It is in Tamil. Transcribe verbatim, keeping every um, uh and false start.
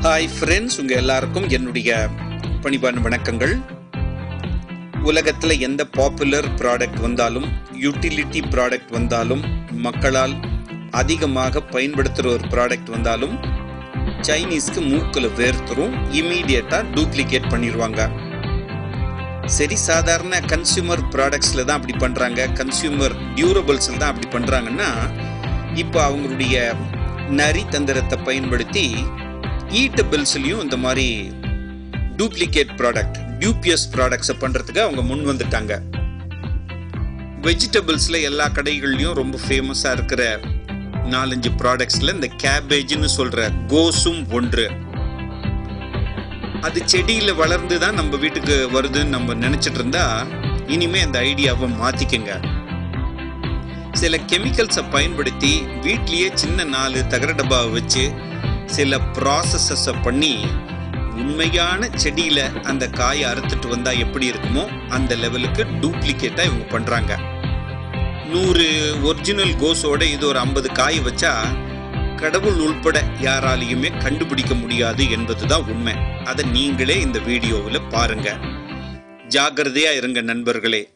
ஹாய் ஃப்ரெண்ட்ஸ், உங்கள் எல்லாருக்கும் என்னுடைய பணிவான வணக்கங்கள். உலகத்தில் எந்த பாப்புலர் ப்ராடக்ட் வந்தாலும், யூட்டிலிட்டி ப்ராடக்ட் வந்தாலும், மக்களால் அதிகமாக பயன்படுத்துகிற ஒரு ப்ராடக்ட் வந்தாலும் சைனீஸ்க்கு மூக்கில் வேர்த்துரும், இமீடியட்டாக டூப்ளிகேட் பண்ணிடுவாங்க. சரி, சாதாரண கன்சியூமர் ப்ராடக்ட்ஸில் தான் அப்படி பண்ணுறாங்க, கன்சியூமர் டியூரபிள்ஸில் தான் அப்படி பண்ணுறாங்கன்னா, இப்போ அவங்களுடைய நரி தந்திரத்தை பயன்படுத்தி ஈட்டபிள்ஸ்லையும் இந்த மாதிரி டூப்ளிகேட் ப்ராடக்ட், டியூபியஸ் ப்ராடக்ட்ஸை பண்ணுறதுக்கு அவங்க முன் வந்துட்டாங்க. வெஜிடபிள்ஸில் எல்லா கடைகள்லையும் ரொம்ப ஃபேமஸாக இருக்கிற நாலஞ்சு ப்ராடக்ட்ஸில் இந்த கேபேஜ்னு சொல்கிற கோஸும் ஒன்று. அது செடியில் வளர்ந்து தான் நம்ம வீட்டுக்கு வருதுன்னு நம்ம நினச்சிட்டு இருந்தா இனிமே அந்த ஐடியாவை மாற்றிக்கங்க. சில கெமிக்கல்ஸை பயன்படுத்தி வீட்லேயே சின்ன நாலு தகர டப்பாவை வச்சு சில ப்ராசஸஸை பண்ணி உண்மையான செடியில் அந்த காயை அறுத்துட்டு வந்தால் எப்படி இருக்குமோ அந்த லெவலுக்கு டூப்ளிகேட்டாக இவங்க பண்ணுறாங்க. நூறு ஒரிஜினல் கோஸோட இது ஒரு ஐம்பது காய் வச்சா கடவுள் உள்பட யாராலையுமே கண்டுபிடிக்க முடியாது என்பது தான் உண்மை. அதை நீங்களே இந்த வீடியோவில் பாருங்க. ஜாக்கிரதையாக இருங்க நண்பர்களே.